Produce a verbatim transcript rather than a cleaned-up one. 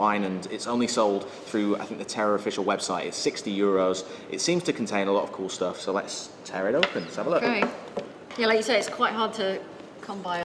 online, and it's only sold through, I think, the TERA official website. It's sixty euros. It seems to contain a lot of cool stuff, so let's tear it open. Let's have a look. Okay. Yeah, like you say, it's quite hard to come by.